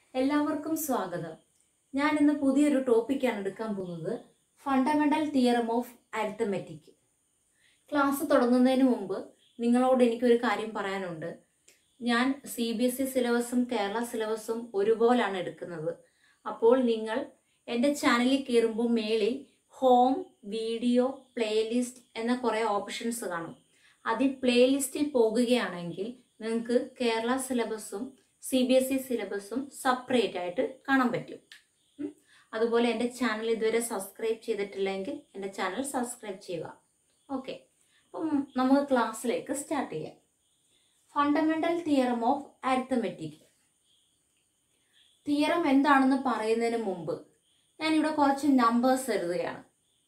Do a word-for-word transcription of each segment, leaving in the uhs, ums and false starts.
എല്ലാവർക്കും സ്വാഗതം. ഞാൻ ഇന്ന് പുതിയൊരു ടോപ്പിക്കാണ് എടുക്കാൻ പോകുന്നത്. Fundamental theorem of arithmetic. Class തുടങ്ങുന്നതിന് മുമ്പ് നിങ്ങളോട് എനിക്കൊരു കാര്യം പറയാനുണ്ട്. ഞാൻ സി ബി എസ് ഇ സിലബസും കേരള സിലബസും ഒരുപോലാണ് എടുക്കുന്നത്. അപ്പോൾ നിങ്ങൾ എൻ്റെ ചാനലിൽ കയറുമ്പോൾ മേളിൽ ഹോം, വീഡിയോ, പ്ലേലിസ്റ്റ് എന്ന കുറേ ഓപ്ഷൻസ് കാണും. അതിൽ പ്ലേലിസ്റ്റിൽ പോകുകയാണെങ്കിൽ നിങ്ങൾക്ക് കേരള സിലബസും സി ബി എസ് ഇ സിലബസും സെപ്പറേറ്റ് ആയിട്ട് കാണാൻ പറ്റും. അതുപോലെ എൻ്റെ ചാനൽ ഇതുവരെ സബ്സ്ക്രൈബ് ചെയ്തിട്ടില്ലെങ്കിൽ എൻ്റെ ചാനൽ സബ്സ്ക്രൈബ് ചെയ്യുക. ഓക്കെ, അപ്പം നമുക്ക് ക്ലാസ്സിലേക്ക് സ്റ്റാർട്ട് ചെയ്യാം. Fundamental theorem of arithmetic. Theorem എന്താണെന്ന് പറയുന്നതിന് മുമ്പ് ഞാനിവിടെ കുറച്ച് നമ്പേഴ്സ് എഴുതുകയാണ്.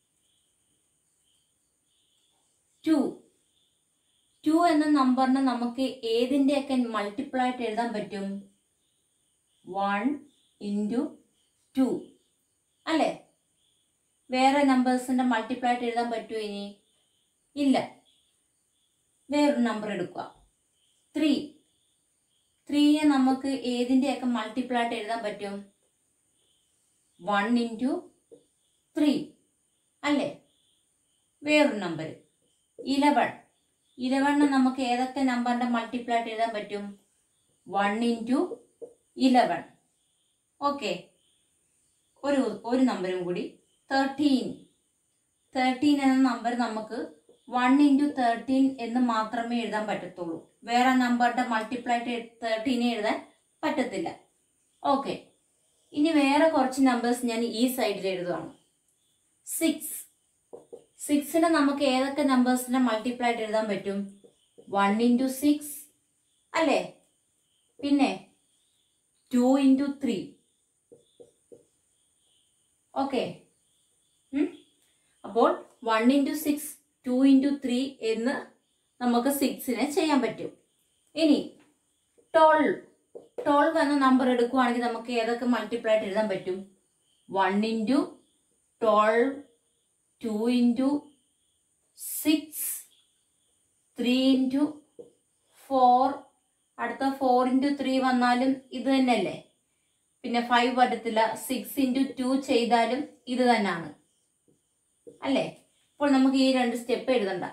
ടു ടു എന്ന നമ്പറിനെ നമുക്ക് ഏതിൻ്റെയൊക്കെ മൾട്ടിപ്പിൾ ആയിട്ട് എഴുതാൻ പറ്റും? വൺ ഇൻറ്റു ടു അല്ലേ? വേറെ നമ്പേഴ്സിന്റെ മൾട്ടിപ്പിൾ ആയിട്ട് എഴുതാൻ പറ്റുമോ? ഇനി ഇല്ല. വേറൊരു നമ്പർ എടുക്കുക, ത്രീ. ത്രീയെ നമുക്ക് ഏതിൻ്റെയൊക്കെ മൾട്ടിപ്പിൾ ആയിട്ട് എഴുതാൻ പറ്റും? വൺ ഇൻറ്റു ത്രീ അല്ലേ? വേറൊരു നമ്പർ ഇലവൺ. ഇലവണിനെ നമുക്ക് ഏതൊക്കെ നമ്പറിന്റെ മൾട്ടിപ്പിൾ ആയിട്ട് എഴുതാൻ പറ്റും? One into eleven. ഓക്കെ, ഒരു ഒരു നമ്പരും കൂടി, തേർട്ടീൻ. തേർട്ടീൻ എന്ന നമ്പർ നമുക്ക് വൺ ഇൻറ്റു തേർട്ടീൻ എന്ന് മാത്രമേ എഴുതാൻ പറ്റത്തുള്ളൂ. വേറെ നമ്പറിന്റെ മൾട്ടിപ്പിൾ ആയിട്ട് തേർട്ടീനെ എഴുതാൻ പറ്റത്തില്ല. ഓക്കെ, ഇനി വേറെ കുറച്ച് നമ്പേഴ്സ് ഞാൻ ഈ സൈഡിൽ എഴുതുകയാണ്. സിക്സ്. സിക്സിനെ നമുക്ക് ഏതൊക്കെ നമ്പേഴ്സിന്റെ മൾട്ടിപ്പിൾ ആയിട്ട് എഴുതാൻ പറ്റും? വൺ ഇൻറ്റു സിക്സ് അല്ലേ? പിന്നെ ടു ഇൻറ്റു ത്രീ. ഓക്കെ, അപ്പോൾ one into six, two into three എന്ന് നമുക്ക് സിക്സിനെ ചെയ്യാൻ പറ്റും. ഇനി ട്വൽവ്. ട്വൽവ് എന്ന നമ്പർ എടുക്കുവാണെങ്കിൽ നമുക്ക് ഏതൊക്കെ മൾട്ടിപ്പിൾ ആയിട്ട് എഴുതാൻ പറ്റും? One into twelve, two into six, three into four. അടുത്ത ഫോർ ഇൻറ്റു ത്രീ വന്നാലും ഇത് തന്നെയല്ലേ? പിന്നെ ഫൈവ് പറ്റത്തില്ല. സിക്സ് ഇൻറ്റു ടു ചെയ്താലും ഇത് തന്നെയാണ് അല്ലേ? അപ്പോൾ നമുക്ക് ഈ രണ്ട് സ്റ്റെപ്പ് എഴുതണ്ട.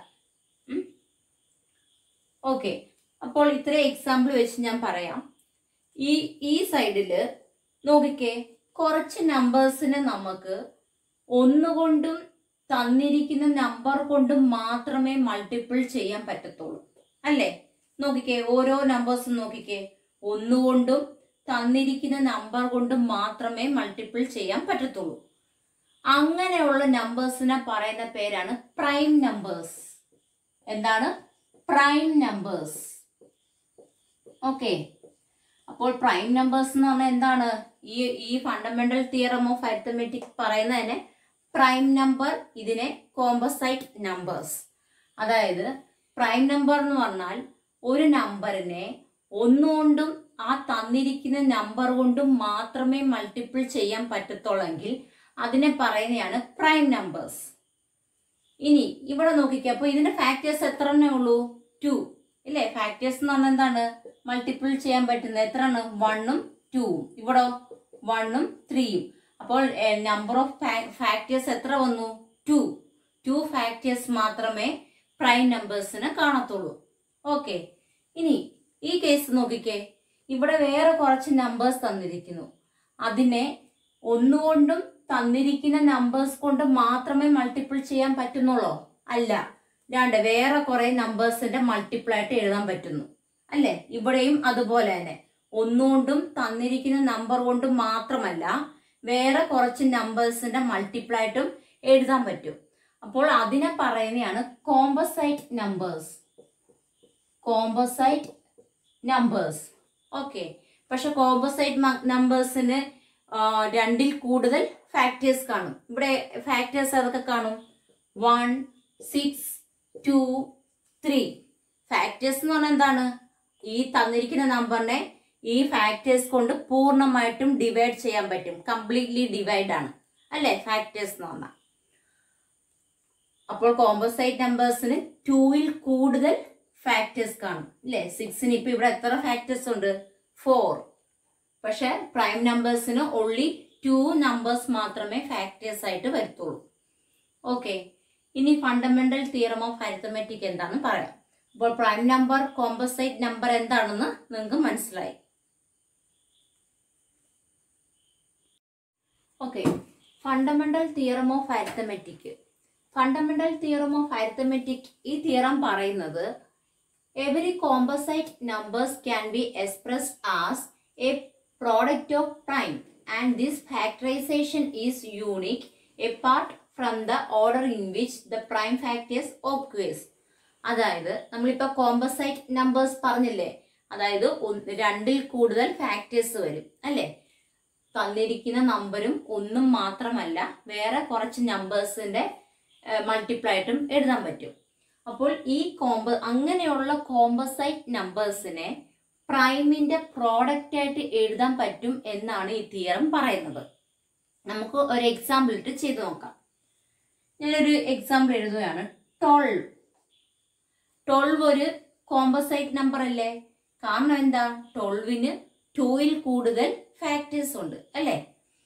ഓക്കെ, അപ്പോൾ ഇത്രയും എക്സാമ്പിൾ വെച്ച് ഞാൻ പറയാം. ഈ ഈ സൈഡില് നോക്കിക്കേ, കുറച്ച് നമ്പേഴ്സിനെ നമുക്ക് ഒന്നുകൊണ്ടും തന്നിരിക്കുന്ന നമ്പർ കൊണ്ടും മാത്രമേ മൾട്ടിപ്പിൾ ചെയ്യാൻ പറ്റത്തുള്ളൂ അല്ലേ? നോക്കിക്കേ, ഓരോ നമ്പേഴ്സും നോക്കിക്കേ, ഒന്നുകൊണ്ടും തന്നിരിക്കുന്ന നമ്പർ കൊണ്ടും മാത്രമേ മൾട്ടിപ്പിൾ ചെയ്യാൻ പറ്റത്തുള്ളൂ. അങ്ങനെയുള്ള നമ്പേഴ്സിനെ പറയുന്ന പേരാണ് പ്രൈം നമ്പേഴ്സ്. എന്താണ്? Prime numbers. ഓക്കെ, അപ്പോൾ പ്രൈം നമ്പേഴ്സ് എന്ന് പറഞ്ഞാൽ എന്താണ്? ഈ ഈ ഫണ്ടമെന്റൽ തിയറം ഓഫ് അരിത്തമെറ്റിക് പറയുന്നതിനെ പ്രൈം നമ്പർ, ഇതിനെ കോമ്പസൈറ്റ് നമ്പേഴ്സ്. അതായത് പ്രൈം നമ്പർ എന്ന് പറഞ്ഞാൽ ഒരു നമ്പറിനെ ഒന്നുകൊണ്ടും ആ തന്നിരിക്കുന്ന നമ്പർ കൊണ്ടും മാത്രമേ മൾട്ടിപ്പിൾ ചെയ്യാൻ പറ്റത്തുള്ളെങ്കിൽ അതിനെ പറയുന്നതാണ് പ്രൈം നമ്പേഴ്സ്. ഇനി ഇവിടെ നോക്കിക്കോ, അപ്പൊ ഇതിന്റെ ഫാക്ടേഴ്സ് എത്ര തന്നെ ഉള്ളൂ? ടു ഇല്ലേ? ഫാക്ടേഴ്സ് എന്ന് പറഞ്ഞാൽ എന്താണ്? മൾട്ടിപ്പിൾ ചെയ്യാൻ പറ്റുന്നത് എത്രയാണ്? വണ്ണും ടൂവും. ഇവിടെ വണ്ണും ത്രീയും. അപ്പോൾ നമ്പർ ഓഫ് ഫാക്ടേഴ്സ് എത്ര വന്നു? ടു. ടു ഫാക്ടേഴ്സ് മാത്രമേ പ്രൈം നമ്പേഴ്സിന് കാണത്തുള്ളൂ. ഓക്കെ, ഇനി ഈ കേസ് നോക്കിക്കേ, ഇവിടെ വേറെ കുറച്ച് നമ്പേഴ്സ് തന്നിരിക്കുന്നു. അതിനെ ഒന്നുകൊണ്ടും തന്നിരിക്കുന്ന നമ്പേഴ്സ് കൊണ്ട് മാത്രമേ മൾട്ടിപ്പിൾ ചെയ്യാൻ പറ്റുന്നുള്ളൂ? അല്ല, രണ്ട് വേറെ കുറെ നമ്പേഴ്സിന്റെ മൾട്ടിപ്പിൾ ആയിട്ട് എഴുതാൻ പറ്റുന്നു അല്ലേ? ഇവിടെയും അതുപോലെ തന്നെ ഒന്നുകൊണ്ടും തന്നിരിക്കുന്ന നമ്പർ കൊണ്ടും മാത്രമല്ല, വേറെ കുറച്ച് നമ്പേഴ്സിന്റെ മൾട്ടിപ്പിൾ ആയിട്ടും എഴുതാൻ പറ്റും. അപ്പോൾ അതിനെ പറയുന്നതാണ് composite numbers. Composite numbers. Okay, പക്ഷെ കോമ്പസൈറ്റ് നമ്പേഴ്സിന് രണ്ടിൽ കൂടുതൽ ഫാക്ടേഴ്സ് കാണും. ഇവിടെ ഫാക്ടേഴ്സ് അതൊക്കെ കാണും. One, six, two, three. Factors എന്ന് പറഞ്ഞാൽ എന്താണ്? ഈ തന്നിരിക്കുന്ന നമ്പറിനെ ഈ ഫാക്ടേഴ്സ് കൊണ്ട് പൂർണ്ണമായിട്ടും ഡിവൈഡ് ചെയ്യാൻ പറ്റും. കംപ്ലീറ്റ്ലി ഡിവൈഡ് ആണ് അല്ലെ ഫാക്ടേഴ്സ് എന്ന് പറഞ്ഞാൽ. അപ്പോൾ കോമ്പസൈറ്റ് നമ്പേഴ്സിന് ടൂയിൽ കൂടുതൽ ഫാക്ടേഴ്സ് കാണും അല്ലെ? സിക്സിന് ഇപ്പൊ ഇവിടെ എത്ര ഫാക്ടേഴ്സ് ഉണ്ട്? ഫോർ. പക്ഷെ പ്രൈം നമ്പേഴ്സിന് ഓൺലി ടു നമ്പേഴ്സ് മാത്രമേ ഫാക്ടേഴ്സ് ആയിട്ട് വരത്തുള്ളൂ. ഓക്കെ, ഇനി ഫണ്ടമെന്റൽ തിയറം ഓഫ് അരിത്തമെറ്റിക് എന്താണെന്ന് പറയാം. അപ്പോൾ പ്രൈം നമ്പർ കോമ്പോസൈറ്റ് നമ്പർ എന്താണെന്ന് നിങ്ങൾക്ക് മനസ്സിലായി. Okay, fundamental theorem of arithmetic. Fundamental theorem of arithmetic ഈ തിയറം പറയുന്നത് every composite numbers can be expressed as a product of prime and this factorization is unique apart from the order in which the prime factors occurs. അതായത് നമ്മളിപ്പോൾ composite numbers പറഞ്ഞില്ലേ, അതായത് രണ്ടിൽ കൂടുതൽ factors വരും അല്ലേ. തന്നിരിക്കുന്ന നമ്പറും ഒന്നും മാത്രമല്ല, വേറെ കുറച്ച് നമ്പേഴ്സിന്റെ മൾട്ടിപ്ലൈ ആയിട്ടും എഴുതാൻ പറ്റും. അപ്പോൾ ഈ കോമ്പ അങ്ങനെയുള്ള കോമ്പോസൈറ്റ് നമ്പേഴ്സിനെ പ്രൈമിന്റെ പ്രോഡക്റ്റ് ആയിട്ട് എഴുതാൻ പറ്റും എന്നാണ് ഈ തിയറം പറയുന്നത്. നമുക്ക് ഒരു എക്സാമ്പിൾ ഇട്ട് ചെയ്ത് നോക്കാം. ഞാനൊരു എക്സാമ്പിൾ എഴുതുകയാണ്. ട്വൽവ് ട്വൽവ് ഒരു കോമ്പോസൈറ്റ് നമ്പർ അല്ലേ? കാരണം എന്താ? ട്വൽവിന് ടൂയിൽ കൂടുതൽ ഫാക്ടേഴ്സ് ഉണ്ട് അല്ലേ.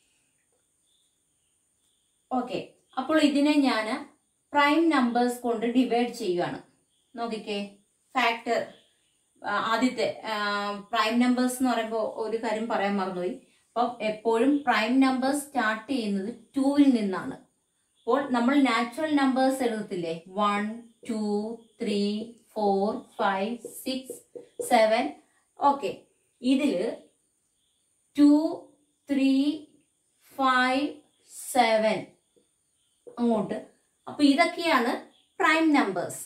ഓക്കെ, അപ്പോൾ ഇതിനെ ഞാൻ പ്രൈം നമ്പേഴ്സ് കൊണ്ട് ഡിവൈഡ് ചെയ്യുകയാണ്. നോക്കിക്കേ, ഫാക്ടർ ആദ്യത്തെ പ്രൈം നമ്പേഴ്സ് എന്ന് പറയുമ്പോൾ ഒരു കാര്യം പറയാൻ മറന്നുപോയി. അപ്പം എപ്പോഴും പ്രൈം നമ്പേഴ്സ് സ്റ്റാർട്ട് ചെയ്യുന്നത് ടൂവിൽ നിന്നാണ്. അപ്പോൾ നമ്മൾ നാച്ചുറൽ നമ്പേഴ്സ് എഴുതത്തില്ലേ, one two three four five six seven. Okay, ഇതില് ടു ത്രീ ഫൈവ് സെവൻ അങ്ങോട്ട്. അപ്പൊ ഇതൊക്കെയാണ് പ്രൈം നമ്പേഴ്സ്.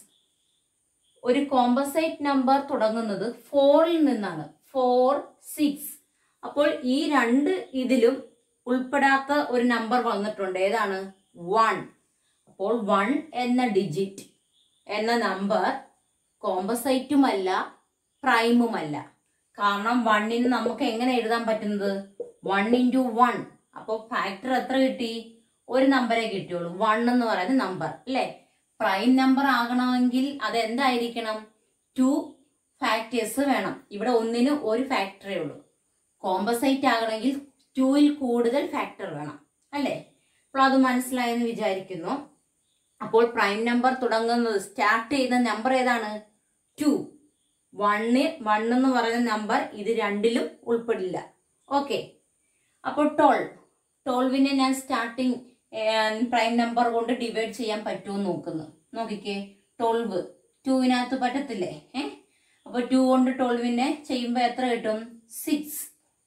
ഒരു കോമ്പോസൈറ്റ് നമ്പർ തുടങ്ങുന്നത് ഫോറിൽ നിന്നാണ്, ഫോർ സിക്സ്. അപ്പോൾ ഈ രണ്ട് ഇതിലും ഉൾപ്പെടാത്ത ഒരു നമ്പർ വന്നിട്ടുണ്ട്. ഏതാണ്? വൺ. അപ്പോൾ വൺ എന്ന ഡിജിറ്റ് എന്ന നമ്പർ കോമ്പോസൈറ്റുമല്ല പ്രൈമുമല്ല. കാരണം വണ്ണിന് നമുക്ക് എങ്ങനെ എഴുതാൻ പറ്റുന്നത്? One into one. അപ്പോൾ ഫാക്ടർ എത്ര കിട്ടി? ഒരു നമ്പറെ കിട്ടിയുള്ളൂ, വൺ എന്ന് പറയുന്ന നമ്പർ അല്ലേ. പ്രൈം നമ്പർ ആകണമെങ്കിൽ അത് എന്തായിരിക്കണം? ടു ഫാക്ടേഴ്സ് വേണം. ഇവിടെ ഒന്നിന് ഒരു ഫാക്ടറേ ഉള്ളൂ. കോമ്പോസൈറ്റ് ആകണമെങ്കിൽ ടൂയിൽ കൂടുതൽ ഫാക്ടർ വേണം അല്ലേ. അപ്പോൾ അത് മനസ്സിലായെന്ന് വിചാരിക്കുന്നു. അപ്പോൾ പ്രൈം നമ്പർ തുടങ്ങുന്നത്, സ്റ്റാർട്ട് ചെയ്ത നമ്പർ ഏതാണ്? ടു. വണ്ണ് വൺ എന്ന് പറയുന്ന നമ്പർ ഇത് രണ്ടിലും ഉൾപ്പെടില്ല. ഓക്കെ, അപ്പോൾ ട്വൽവ് ട്വൽവിനെ ഞാൻ സ്റ്റാർട്ടിങ് പ്രൈം നമ്പർ കൊണ്ട് ഡിവൈഡ് ചെയ്യാൻ പറ്റുമോ നോക്കുന്നു. നോക്കിക്കേ, ട്വൽവ് ടൂവിനകത്ത് പറ്റത്തില്ലേ? ഏഹ് അപ്പൊ ടു കൊണ്ട് ട്വൽവിനെ ചെയ്യുമ്പോൾ എത്ര കിട്ടും? സിക്സ്.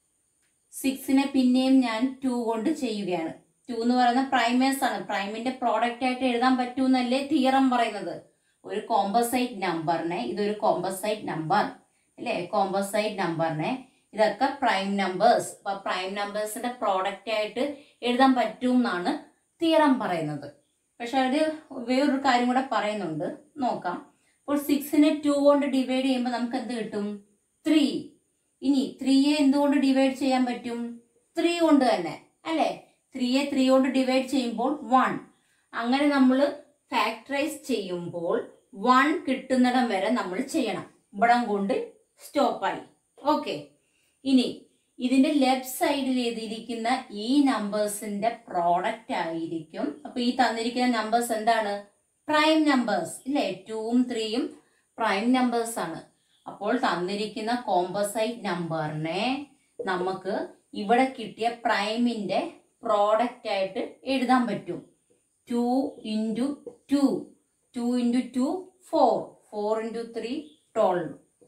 സിക്സിനെ പിന്നെയും ഞാൻ ടു കൊണ്ട് ചെയ്യുകയാണ്. ടു എന്ന് പറയുന്ന പ്രൈമേഴ്സ് ആണ്. പ്രൈമിന്റെ പ്രോഡക്റ്റ് ആയിട്ട് എഴുതാൻ പറ്റൂന്നല്ലേ തിയറം പറയുന്നത്. ഒരു കോമ്പോസൈറ്റ് നമ്പറിനെ, ഇതൊരു കോമ്പോസൈറ്റ് നമ്പർ അല്ലേ, കോമ്പോസൈറ്റ് നമ്പറിനെ ഇതൊക്കെ പ്രൈം നമ്പേഴ്സ്. അപ്പൊ പ്രൈം നമ്പേഴ്സിന്റെ പ്രോഡക്റ്റ് ആയിട്ട് എഴുതാൻ പറ്റും എന്നാണ് തിയറം പറയുന്നത്. പക്ഷെ അത് വേറൊരു കാര്യം കൂടെ പറയുന്നുണ്ട്, നോക്കാം. അപ്പോൾ സിക്സിനെ ടു കൊണ്ട് ഡിവൈഡ് ചെയ്യുമ്പോൾ നമുക്ക് എന്ത് കിട്ടും? ത്രീ. ഇനി ത്രീയെ എന്തുകൊണ്ട് ഡിവൈഡ് ചെയ്യാൻ പറ്റും? ത്രീ കൊണ്ട് തന്നെ അല്ലേ. ത്രീയെ ത്രീ കൊണ്ട് ഡിവൈഡ് ചെയ്യുമ്പോൾ വൺ. അങ്ങനെ നമ്മൾ ഫാക്ടറൈസ് ചെയ്യുമ്പോൾ വൺ കിട്ടുന്നിടം വരെ നമ്മൾ ചെയ്യണം. ഇവിടം കൊണ്ട് സ്റ്റോപ്പായി. ഓക്കെ, ഇനി ഇതിന്റെ ലെഫ്റ്റ് സൈഡിൽ എഴുതിയിരിക്കുന്ന ഈ നമ്പേഴ്സിന്റെ പ്രോഡക്റ്റ് ആയിരിക്കും. അപ്പൊ ഈ തന്നിരിക്കുന്ന നമ്പേഴ്സ് എന്താണ്? പ്രൈം നമ്പേഴ്സ് ഇല്ലേ. ടൂവും ത്രീയും പ്രൈം നമ്പേഴ്സ് ആണ്. അപ്പോൾ തന്നിരിക്കുന്ന കോമ്പോസൈറ്റ് നമ്പറിനെ നമുക്ക് ഇവിടെ കിട്ടിയ പ്രൈമിന്റെ പ്രോഡക്റ്റ് ആയിട്ട് എഴുതാൻ പറ്റും. Two into two, two into two four, four into three twelve.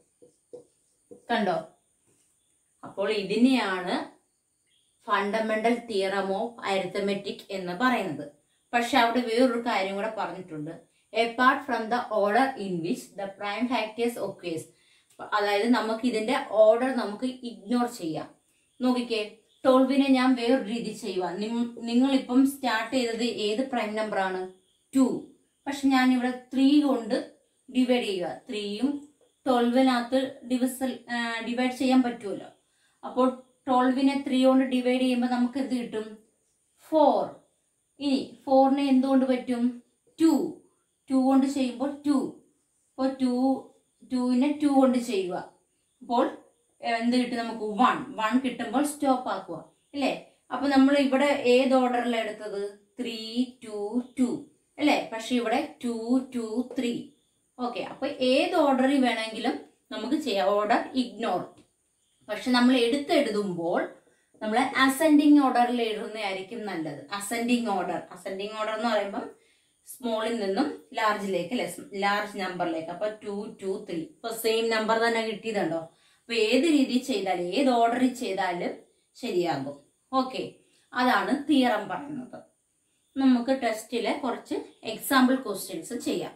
കണ്ടോ? അപ്പോൾ ഇതിനെയാണ് ഫണ്ടമെന്റൽ തിയറം ഓഫ് അരിത്തമെറ്റിക് എന്ന് പറയുന്നത്. പക്ഷെ അവിടെ വേറൊരു കാര്യം കൂടെ പറഞ്ഞിട്ടുണ്ട്. apart from the order in which the prime factors occurs. അതായത് നമുക്ക് ഇതിന്റെ ഓർഡർ നമുക്ക് ഇഗ്നോർ ചെയ്യാം. നോക്കിക്കേ, ട്വൽവിനെ ഞാൻ വേറൊരു രീതി ചെയ്യുക. നിങ്ങളിപ്പം സ്റ്റാർട്ട് ചെയ്തത് ഏത് പ്രൈം നമ്പർ ആണ്? ടു. പക്ഷെ ഞാൻ ഇവിടെ ത്രീ കൊണ്ട് ഡിവൈഡ് ചെയ്യുക. ത്രീയും ട്വൽവിനകത്ത് ഡിവിസൽ ഡിവൈഡ് ചെയ്യാൻ പറ്റുമല്ലോ. അപ്പോൾ ട്വൽവിനെ ത്രീ കൊണ്ട് ഡിവൈഡ് ചെയ്യുമ്പോൾ നമുക്ക് എന്ത് കിട്ടും? ഫോർ. ഇനി ഫോറിനെ എന്തുകൊണ്ട് പറ്റും? ടു. ടു കൊണ്ട് ചെയ്യുമ്പോൾ ടു. അപ്പോൾ ടു ടൂവിനെ ടു കൊണ്ട് ചെയ്യുക. അപ്പോൾ എന്ത് കിട്ടും നമുക്ക്? വൺ. വൺ കിട്ടുമ്പോൾ സ്റ്റോപ്പ് ആക്കുക അല്ലേ? അപ്പൊ നമ്മൾ ഇവിടെ ഏത് ഓർഡറിലാണ് എടുത്തത്? ത്രീ ടു ടു അല്ലേ? പക്ഷെ ഇവിടെ ടു ടു ത്രീ. ഓക്കെ, അപ്പൊ ഏത് ഓർഡറിൽ വേണമെങ്കിലും നമുക്ക് ചെയ്യാം. Order ignore. പക്ഷെ നമ്മൾ എടുത്തെഴുതുമ്പോൾ നമ്മൾ അസെൻഡിങ് ഓർഡറിൽ എഴുതുന്നതായിരിക്കും നല്ലത്. അസെൻഡിങ് ഓർഡർ അസെൻഡിങ് ഓർഡർ എന്ന് പറയുമ്പം സ്മോളിൽ നിന്നും ലാർജിലേക്ക് അല്ലെ? ലാർജ് നമ്പറിലേക്ക്. അപ്പൊ ടു ടു ത്രീ. ഇപ്പൊ സെയിം നമ്പർ തന്നെ കിട്ടിയതുണ്ടോ? അപ്പൊ ഏത് രീതിയിൽ ചെയ്താലും ഏത് ഓർഡറിൽ ചെയ്താലും ശരിയാകും. ഓക്കെ, അതാണ് തിയറം പറയുന്നത്. നമുക്ക് ടെസ്റ്റിലെ കുറച്ച് എക്സാമ്പിൾ ക്വസ്റ്റ്യൻസ് ചെയ്യാം.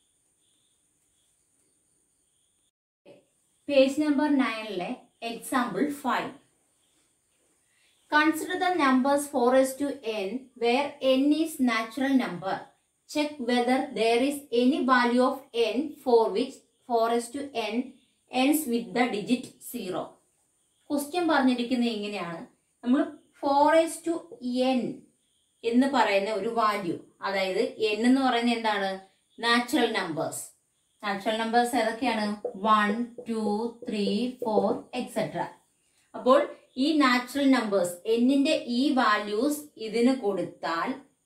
പേജ് നമ്പർ നയനിലെ example five. Consider the numbers four raised to n where n is natural number. Check whether there is any value of n for which four raised to n ends with the digit zero. Question പറഞ്ഞിരിക്കുന്നത് ഇങ്ങനെയാണ്. നമ്മൾ four raised to n എന്ന് പറയുന്ന ഒരു value, അതായത് n എന്ന് പറയുന്നത് എന്താണ്? Natural numbers. നാച്ചുറൽ നമ്പേഴ്സ് ഏതൊക്കെയാണ്? One two three four etcetera. അപ്പോൾ ഈ നാച്ചുറൽ നമ്പേഴ്സ് എന്നിന്റെ ഈ വാല്യൂസ് ഇതിന് കൊടുത്താൽ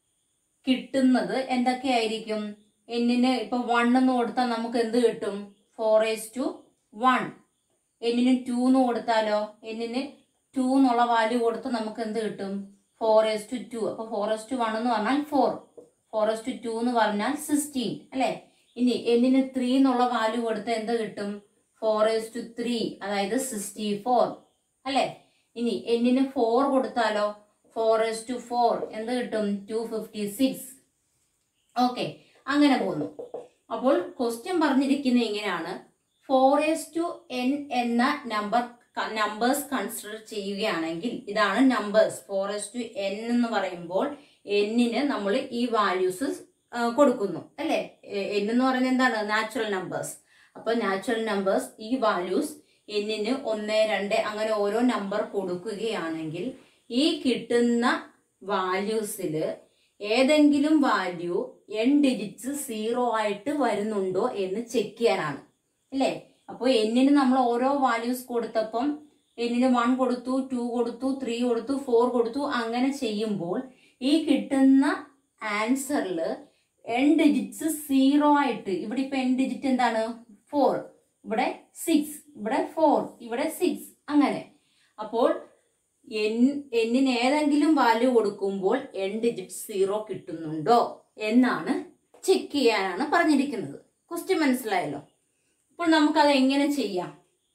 കിട്ടുന്നത് എന്തൊക്കെയായിരിക്കും? എന്നിന് ഇപ്പൊ വൺ എന്ന് കൊടുത്താൽ നമുക്ക് എന്ത് കിട്ടും? Four raise to one. എന്നിന് ടു എന്ന് കൊടുത്താലോ? എന്നിന് ടു എന്നുള്ള വാല്യൂ കൊടുത്താൽ നമുക്ക് എന്ത് കിട്ടും? Four raise to two. അപ്പൊ ഫോർ റേസ് ടു വൺ എന്ന് പറഞ്ഞാൽ four. Four raise to two എന്ന് പറഞ്ഞാൽ സിക്സ്റ്റീൻ അല്ലെ? ഇനി എന്നിന് ത്രീ എന്നുള്ള വാല്യൂ കൊടുത്താൽ എന്ത് കിട്ടും? ഫോർ റേസ് ടു ത്രീ, അതായത് സിക്സ്റ്റി ഫോർ അല്ലെ? ഇനി എന്നിന് ഫോർ കൊടുത്താലോ? ഫോർ റേസ് ടു ഫോർ എന്ത് കിട്ടും? To fifty six. ഓക്കെ, അങ്ങനെ പോകുന്നു. അപ്പോൾ ക്വസ്റ്റ്യൻ പറഞ്ഞിരിക്കുന്നത് ഇങ്ങനെയാണ്. ഫോർ റേസ് ടു എൻ എന്ന നമ്പർ നമ്പേഴ്സ് കൺസിഡർ ചെയ്യുകയാണെങ്കിൽ ഇതാണ് numbers. Four raise to n എന്ന് പറയുമ്പോൾ എന്നിന് നമ്മൾ ഈ വാല്യൂസ് കൊടുക്കുന്നു അല്ലെ? എൻ എന്ന് പറയുന്നത് എന്താണ്? Natural numbers. അപ്പൊ നാച്ചുറൽ നമ്പേഴ്സ് ഈ വാല്യൂസ് എന്നിന് ഒന്ന് രണ്ട് അങ്ങനെ ഓരോ നമ്പർ കൊടുക്കുകയാണെങ്കിൽ ഈ കിട്ടുന്ന വാല്യൂസിൽ ഏതെങ്കിലും വാല്യൂ എൻ ഡിജിറ്റ്സ് സീറോ ആയിട്ട് വരുന്നുണ്ടോ എന്ന് ചെക്ക് ചെയ്യാനാണ് അല്ലേ? അപ്പോൾ എന്നിന് നമ്മൾ ഓരോ വാല്യൂസ് കൊടുത്തപ്പം എന്നിന് വൺ കൊടുത്തു, ടു കൊടുത്തു, ത്രീ കൊടുത്തു, ഫോർ കൊടുത്തു. അങ്ങനെ ചെയ്യുമ്പോൾ ഈ കിട്ടുന്ന ആൻസറിൽ എൻ ഡിജിറ്റ്സ് സീറോ ആയിട്ട്, ഇവിടെ ഇപ്പൊ എൻ ഡിജിറ്റ് എന്താണ്? ഫോർ. ഇവിടെ സിക്സ്, ഇവിടെ ഫോർ, ഇവിടെ സിക്സ്, അങ്ങനെ. അപ്പോൾ എൻ എന്നിന് ഏതെങ്കിലും വാല്യൂ കൊടുക്കുമ്പോൾ എൻ ഡിജിറ്റ് സീറോ കിട്ടുന്നുണ്ടോ എന്നാണ് ചെക്ക് ചെയ്യാനാണ് പറഞ്ഞിരിക്കുന്നത്. ക്വസ്റ്റ്യൻ മനസ്സിലായല്ലോ? അപ്പോൾ നമുക്കത് എങ്ങനെ ചെയ്യാം?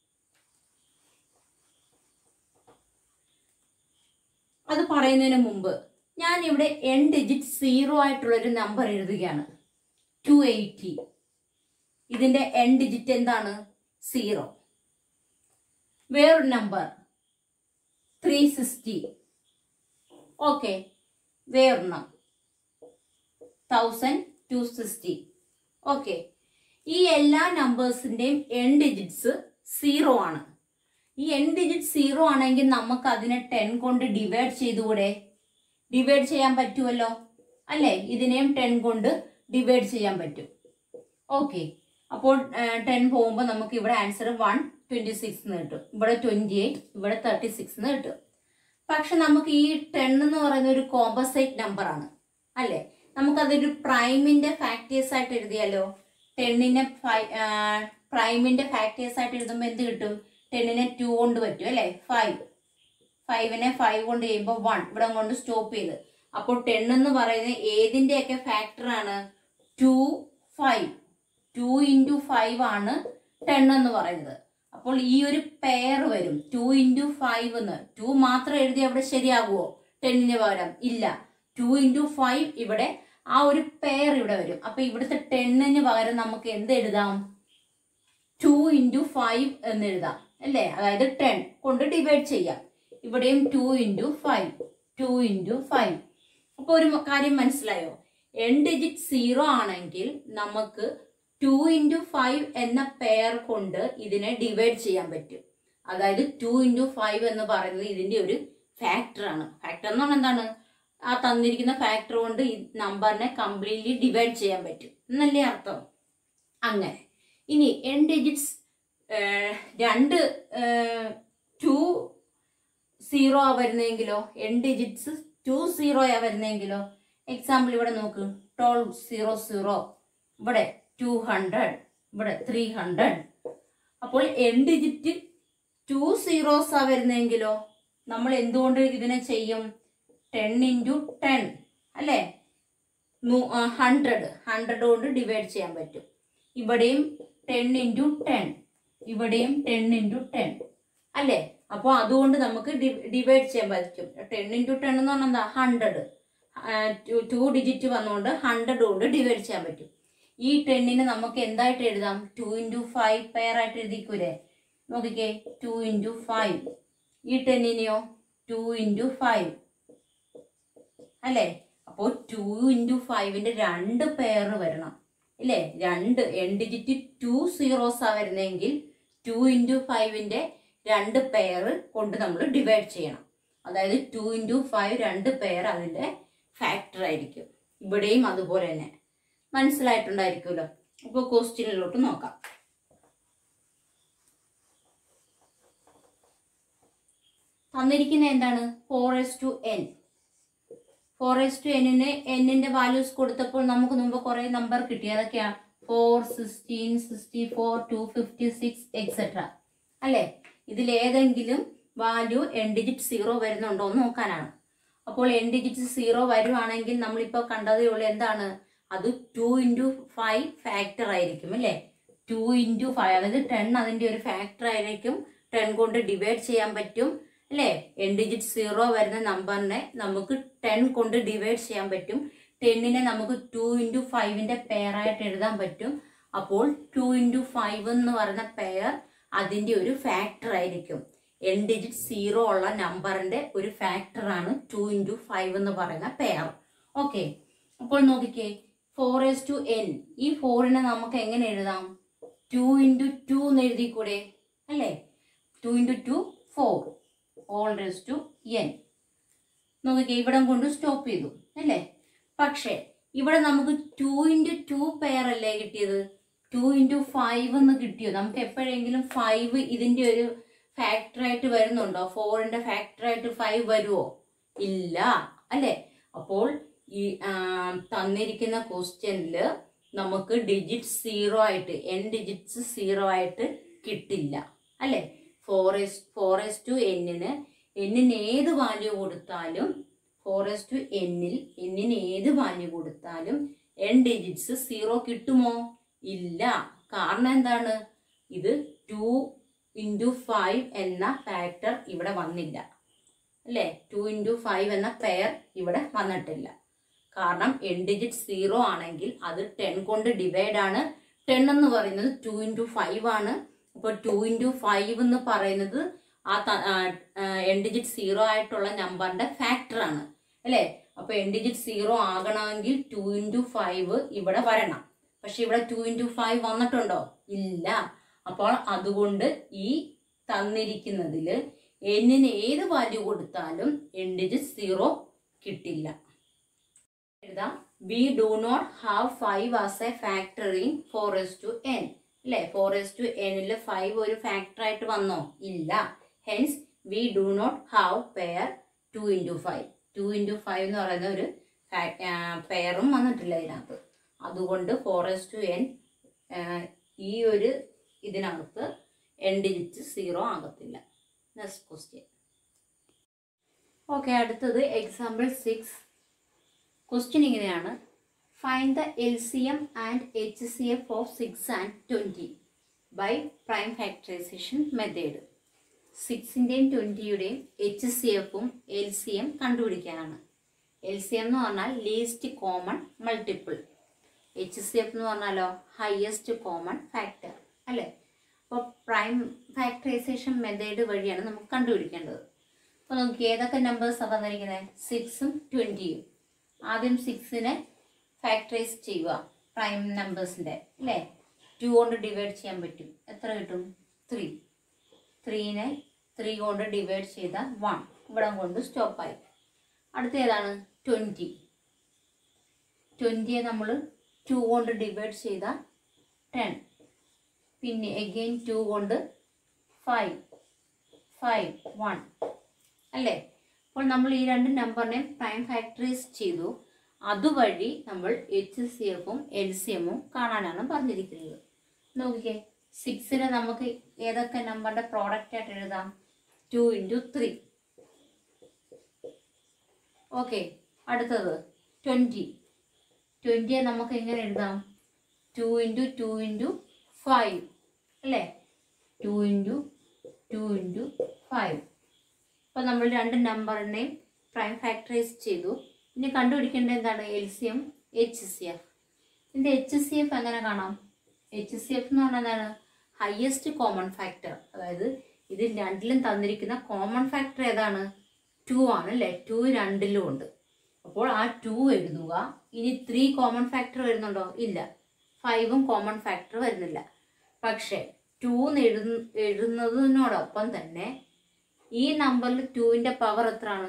അത് പറയുന്നതിന് മുമ്പ് ഞാൻ ഇവിടെ എൻ ഡിജിറ്റ് സീറോ ആയിട്ടുള്ള ഒരു നമ്പർ എഴുതുകയാണ്. Two eighty. ഇതിന്റെ എൻ ഡിജിറ്റ് എന്താണ്? സീറോ. വേറൊരു നമ്പർ ത്രീ സിക്സ്റ്റി. ഓക്കെ, വേറൊരെണ്ണം തൗസൻഡ് ടു സിക്സ്റ്റി. ഓക്കെ, ഈ എല്ലാ നമ്പേഴ്സിന്റെയും എൻ ഡിജിറ്റ്സ് സീറോ ആണ്. ഈ എൻ ഡിജിറ്റ് സീറോ ആണെങ്കിൽ നമുക്ക് അതിനെ ടെൻ കൊണ്ട് ഡിവൈഡ് ചെയ്തുകൂടെ? ഡിവൈഡ് ചെയ്യാൻ പറ്റുമല്ലോ അല്ലെ? ഇതിനെയും ടെൻ കൊണ്ട് ഡിവൈഡ് ചെയ്യാൻ പറ്റും. ഓക്കെ, അപ്പോൾ ടെൻ പോകുമ്പോൾ നമുക്ക് ഇവിടെ ആൻസർ വൺ ട്വന്റി സിക്സ് എന്ന് കിട്ടും. ഇവിടെ ട്വന്റി എയ്റ്റ്, ഇവിടെ തേർട്ടി സിക്സ് എന്ന് കിട്ടും. പക്ഷെ നമുക്ക് ഈ ടെൻ എന്ന് പറയുന്ന ഒരു കോമ്പസൈറ്റ് നമ്പർ ആണ് അല്ലെ? നമുക്കതൊരു പ്രൈമിന്റെ ഫാക്ടേഴ്സ് ആയിട്ട് എഴുതിയാലോ? ടെന്നിനെ പ്രൈമിന്റെ ഫാക്ടേഴ്സ് ആയിട്ട് എഴുതുമ്പോൾ എന്ത് കിട്ടും? ടെന്നിനെ ടു കൊണ്ട് പറ്റും അല്ലെ? ഫൈവ്. ഫൈവിനെ ഫൈവ് കൊണ്ട് ചെയ്യുമ്പോൾ വൺ, ഇവിടെ കൊണ്ട് സ്റ്റോപ്പ് ചെയ്ത്. അപ്പോൾ ടെൻ എന്ന് പറയുന്നത് ഏതിന്റെയൊക്കെ ഫാക്ടർ ആണ്? Two five. Two into five ആണ് ടെൻ എന്ന് പറയുന്നത്. അപ്പോൾ ഈ ഒരു പെയർ വരും ടു ഇൻറ്റു ഫൈവ് എന്ന്. ടു മാത്രം എഴുതി അവിടെ ശരിയാകുമോ ടെന്നിന് പകരം? ഇല്ല. ടു ഇൻറ്റു ഫൈവ് ഇവിടെ ആ ഒരു പെയർ ഇവിടെ വരും. അപ്പൊ ഇവിടുത്തെ ടെന്നിന് പകരം നമുക്ക് എന്ത് എഴുതാം? ടു ഇൻറ്റു ഫൈവ് എന്ന് എഴുതാം അല്ലേ? അതായത് ടെൻ കൊണ്ട് ഡിവൈഡ് ചെയ്യാം. ഇവിടെയും two into five, two into five. അപ്പൊ ഒരു കാര്യം മനസ്സിലായോ? എൻ ഡിജിറ്റ് സീറോ ആണെങ്കിൽ നമുക്ക് ടു ഇൻറ്റു ഫൈവ് എന്ന പെയർ കൊണ്ട് ഇതിനെ ഡിവൈഡ് ചെയ്യാൻ പറ്റും. അതായത് ടു ഇൻറ്റു ഫൈവ് എന്ന് പറയുന്നത് ഇതിന്റെ ഒരു ഫാക്ടർ ആണ്. ഫാക്ടർ എന്ന് പറഞ്ഞാൽ എന്താണ്? ആ തന്നിരിക്കുന്ന ഫാക്ടർ കൊണ്ട് ഈ നമ്പറിനെ കംപ്ലീറ്റ്ലി ഡിവൈഡ് ചെയ്യാൻ പറ്റും എന്നല്ലേ അർത്ഥം? അങ്ങനെ. ഇനി എൻ ഡിജിറ്റ്സ് രണ്ട് ടു സീറോ വരുന്നെങ്കിലോ, എൻ ഡിജിറ്റ്സ് ടു സീറോയാ വരുന്നെങ്കിലോ, എക്സാമ്പിൾ ഇവിടെ നോക്ക്, ട്വൽവ് സീറോ സീറോ, ഇവിടെ ടു ഹൺഡ്രഡ്, ഇവിടെ ത്രീ ഹൺഡ്രഡ്. അപ്പോൾ എൻ ഡിജിറ്റ് ടു സീറോസാ വരുന്നെങ്കിലോ നമ്മൾ എന്തുകൊണ്ട് ഇതിനെ ചെയ്യും? ടെൻ ഇൻറ്റു ടെൻ അല്ലേ, ഹൺഡ്രഡ് ഹൺഡ്രഡ് കൊണ്ട് ഡിവൈഡ് ചെയ്യാൻ പറ്റും. ഇവിടെയും ടെൻ ഇൻറ്റു ടെൻ, ഇവിടെയും ടെൻ ഇൻറ്റു ടെൻ അല്ലേ. അപ്പോൾ അതുകൊണ്ട് നമുക്ക് ഡിവൈഡ് ചെയ്യാൻ പറ്റും. ടെൻ ഇൻറ്റു ടെൻ എന്ന് പറഞ്ഞാൽ എന്താ? ഹൺഡ്രഡ്. ടു ഡിജിറ്റ് വന്നുകൊണ്ട് ഹൺഡ്രഡ് കൊണ്ട് ഡിവൈഡ് ചെയ്യാൻ പറ്റും. ഈ ടെന്നിന് നമുക്ക് എന്തായിട്ട് എഴുതാം? ടു ഇൻറ്റു ഫൈവ് പെയർ ആയിട്ട് എഴുതിക്കൂലേ? നോക്കിക്കേ, ടു ഇൻറ്റു ഫൈവ്. ഈ ടെന്നിനെയോ ടു ഇൻറ്റു ഫൈവ് അല്ലേ. അപ്പോൾ ടു ഇൻറ്റു ഫൈവിന്റെ രണ്ട് പെയർ വരണം ഇല്ലേ? രണ്ട് എൻ ഡിജിറ്റ് ടു സീറോസാ വരുന്നെങ്കിൽ ടു ഇൻറ്റു ഫൈവിന്റെ രണ്ട് പെയർ കൊണ്ട് നമ്മൾ ഡിവൈഡ് ചെയ്യണം. അതായത് ടു ഇൻറ്റു ഫൈവ് രണ്ട് പെയർ അതിന്റെ ഫാക്ടർ ആയിരിക്കും. ഇവിടെയും അതുപോലെ തന്നെ മനസ്സിലായിട്ടുണ്ടായിരിക്കുമല്ലോ. അപ്പോൾ ക്വസ്റ്റ്യനിലോട്ട് നോക്കാം. തന്നിരിക്കുന്ന എന്താണ്? Four S to n. Four S to എന്നിന് എന്നിന്റെ വാല്യൂസ് കൊടുത്തപ്പോൾ നമുക്ക് മുമ്പ് കുറെ നമ്പർ കിട്ടി. അതൊക്കെയാ four, sixteen, sixty four, two fifty six etcetera അല്ലേ. ഇതിലേതെങ്കിലും വാല്യൂ എൻ ഡിജിറ്റ് സീറോ വരുന്നുണ്ടോ എന്ന് നോക്കാനാണ്. അപ്പോൾ എൻ ഡിജിറ്റ് സീറോ വരുവാണെങ്കിൽ നമ്മളിപ്പോൾ കണ്ടതേ ഉള്ളൂ എന്താണ്? അത് ടു ഇൻറ്റു ഫൈവ് ഫാക്ടർ ആയിരിക്കും അല്ലേ. ടു ഇൻറ്റു ഫൈവ് അതായത് ടെൻ അതിന്റെ ഒരു ഫാക്ടർ ആയിരിക്കും. ടെൻ കൊണ്ട് ഡിവൈഡ് ചെയ്യാൻ പറ്റും അല്ലേ. എൻ ഡിജിറ്റ് സീറോ വരുന്ന നമ്പറിനെ നമുക്ക് ടെൻ കൊണ്ട് ഡിവൈഡ് ചെയ്യാൻ പറ്റും. ടെന്നിനെ നമുക്ക് ടു ഇൻറ്റു ഫൈവിന്റെ പെയർ ആയിട്ട് എഴുതാൻ പറ്റും. അപ്പോൾ ടു ഇൻറ്റു ഫൈവ് എന്ന് പറയുന്ന പെയർ അതിന്റെ ഒരു ഫാക്ടർ ആയിരിക്കും. എൻ ഡിജിറ്റ് സീറോ ഉള്ള നമ്പറിന്റെ ഒരു ഫാക്ടറാണ് ടു ഇൻറ്റു ഫൈവ് എന്ന് പറയുന്ന പെയർ. ഓക്കെ, അപ്പോൾ നോക്കിക്കേ, ഫോർ എസ് ടു എൻ. ഈ ഫോറിനെ നമുക്ക് എങ്ങനെ എഴുതാം? ടു ഇൻറ്റു ടു എന്ന് എഴുതിക്കൂടെ അല്ലേ. Two into two four, or raise to n. നോക്കിക്കേ, ഇവിടം കൊണ്ട് സ്റ്റോപ്പ് ചെയ്തു അല്ലേ. പക്ഷെ ഇവിടെ നമുക്ക് ടു ഇൻറ്റു ടു പെയർ അല്ലേ കിട്ടിയത്? ടു ഇൻറ്റു ഫൈവ് എന്ന് കിട്ടിയോ? നമുക്ക് എപ്പോഴെങ്കിലും ഫൈവ് ഇതിന്റെ ഒരു ഫാക്ടറായിട്ട് വരുന്നുണ്ടോ? ഫോറിന്റെ ഫാക്ടറായിട്ട് ഫൈവ് വരുമോ? ഇല്ല അല്ലേ. അപ്പോൾ ഈ തന്നിരിക്കുന്ന ക്വസ്റ്റ്യനില് നമുക്ക് ഡിജിറ്റ് സീറോ ആയിട്ട്, എൻ ഡിജിറ്റ്സ് സീറോ ആയിട്ട് കിട്ടില്ല അല്ലേ. Four S four S to എന്നിന് എന്നിന് ഏത് വാല്യൂ കൊടുത്താലും, ഫോർ എസ് ടു എന്നിൽ എന്നിന് ഏത് വാല്യൂ കൊടുത്താലും എൻ ഡിജിറ്റ്സ് സീറോ കിട്ടുമോ? ഇല്ല. കാരണം എന്താണ്? ഇത് ടു ഇൻറ്റു ഫൈവ് എന്ന ഫാക്ടർ ഇവിടെ വന്നില്ല അല്ലേ. ടു ഇൻറ്റു ഫൈവ് എന്ന പെയർ ഇവിടെ വന്നിട്ടില്ല. കാരണം എൻ ഡിജിറ്റ് സീറോ ആണെങ്കിൽ അത് ടെൻ കൊണ്ട് ഡിവൈഡ് ആണ്. ടെൻ എന്ന് പറയുന്നത് ടു ഇൻറ്റു ഫൈവ് ആണ്. അപ്പോൾ ടു ഇൻറ്റു ഫൈവ് എന്ന് പറയുന്നത് ആ എൻ ഡിജിറ്റ് സീറോ ആയിട്ടുള്ള നമ്പറിന്റെ ഫാക്ടർ ആണ് അല്ലേ. അപ്പൊ എൻ ഡിജിറ്റ് സീറോ ആകണമെങ്കിൽ ടു ഇൻറ്റു ഫൈവ് ഇവിടെ വരണം. പക്ഷെ ഇവിടെ ടു ഇൻറ്റു ഫൈവ് വന്നിട്ടുണ്ടോ? ഇല്ല. അപ്പോൾ അതുകൊണ്ട് ഈ തന്നിരിക്കുന്നതില് എന്നിന് ഏത് വാല്യൂ കൊടുത്താലും എൻ ഡിജിറ്റ് സീറോ കിട്ടില്ല. എഴുതാം, we do not have five as a factor in four S to n അല്ലെ. ഫോർ എസ് ടു എന്നില് ഫൈവ് ഒരു ഫാക്ടർ ആയിട്ട് വന്നോ? ഇല്ല. Hence we do not have pair two into five. Two into five എന്ന് പറയുന്ന ഒരു പെയറും വന്നിട്ടില്ല ഇതിനകത്ത്. അതുകൊണ്ട് ഫോർ എസ് ടു എൻ ഈ ഒരു ഇതിനകത്ത് എൻ ഡിജിറ്റ് സീറോ ആകത്തില്ല. Next question. ഓക്കെ, അടുത്തത് എക്സാമ്പിൾ സിക്സ്. ക്വസ്റ്റ്യൻ ഇങ്ങനെയാണ്, find the L C M and H C F of six and twenty by prime factorization method. സിക്സിൻ്റെയും ട്വൻറ്റിയുടെയും എച്ച് സി എഫും L C M കണ്ടുപിടിക്കാനാണ്. L C M എന്ന് പറഞ്ഞാൽ least common multiple. H C F എന്ന് പറഞ്ഞാലോ highest common factor അല്ലേ. അപ്പോൾ പ്രൈം ഫാക്ടറൈസേഷൻ മെത്തേഡ് വഴിയാണ് നമുക്ക് കണ്ടുപിടിക്കേണ്ടത്. അപ്പോൾ നമുക്ക് ഏതൊക്കെ നമ്പേഴ്സാണ് തന്നിരിക്കുന്നത്? സിക്സും ട്വൻറ്റിയും. ആദ്യം സിക്സിനെ ഫാക്ടറൈസ് ചെയ്യുക പ്രൈം നമ്പേഴ്സിൻ്റെ അല്ലേ. ടു കൊണ്ട് ഡിവൈഡ് ചെയ്യാൻ പറ്റും. എത്ര കിട്ടും? ത്രീ. ത്രീനെ ത്രീ കൊണ്ട് ഡിവൈഡ് ചെയ്താൽ വൺ. ഇവിടെ കൊണ്ട് സ്റ്റോപ്പായി. അടുത്ത ഏതാണ്? ട്വൻറ്റി. ട്വൻറ്റിയെ നമ്മൾ ടു കൊണ്ട് ഡിവൈഡ് ചെയ്താൽ ടെൻ. പിന്നെ എഗെയിൻ ടു കൊണ്ട് ഫൈവ് ഫൈവ് വൺ അല്ലേ. അപ്പോൾ നമ്മൾ ഈ രണ്ട് നമ്പറിനെയും പ്രൈം ഫാക്ടറൈസ് ചെയ്തു. അതുവഴി നമ്മൾ എച്ച് സി എഫും എൽ സി എമ്മും കാണാനാണ് പറഞ്ഞിരിക്കുന്നത്. നോക്കിക്കേ, സിക്സിനെ നമുക്ക് ഏതൊക്കെ നമ്പറിന്റെ പ്രോഡക്റ്റ് ആയിട്ട് എഴുതാം? Two into three. ഓക്കെ, അടുത്തത് ട്വൻറ്റി. ട്വൻറ്റിയെ നമുക്ക് എങ്ങനെ എഴുതാം? Two into two into five അല്ലേ. Two into two into five. അപ്പോൾ നമ്മൾ രണ്ട് നമ്പറിനെയും പ്രൈം ഫാക്ടറൈസ് ചെയ്തു. ഇനി കണ്ടുപിടിക്കേണ്ടത് എന്താണ്? L C M, H C F. ഇതിൻ്റെ എച്ച് സി എഫ് എങ്ങനെ കാണാം? എച്ച് സി എഫ് എന്ന് പറഞ്ഞാൽ എന്താണ്? Highest common factor. അതായത് ഇതിൽ രണ്ടിലും തന്നിരിക്കുന്ന കോമൺ ഫാക്ടർ ഏതാണ്? ടു ആണ് അല്ലേ. ടു രണ്ടിലും ഉണ്ട്. അപ്പോൾ ആ ടു എഴുതുക. ഇനി ത്രീ കോമൺ ഫാക്ടർ വരുന്നുണ്ടോ? ഇല്ല. ഫൈവും കോമൺ ഫാക്ടർ വരുന്നില്ല. പക്ഷേ ടു എഴു എഴുതുന്നതിനോടൊപ്പം തന്നെ ഈ നമ്പറിൽ ടുവിൻ്റെ പവർ എത്രയാണ്?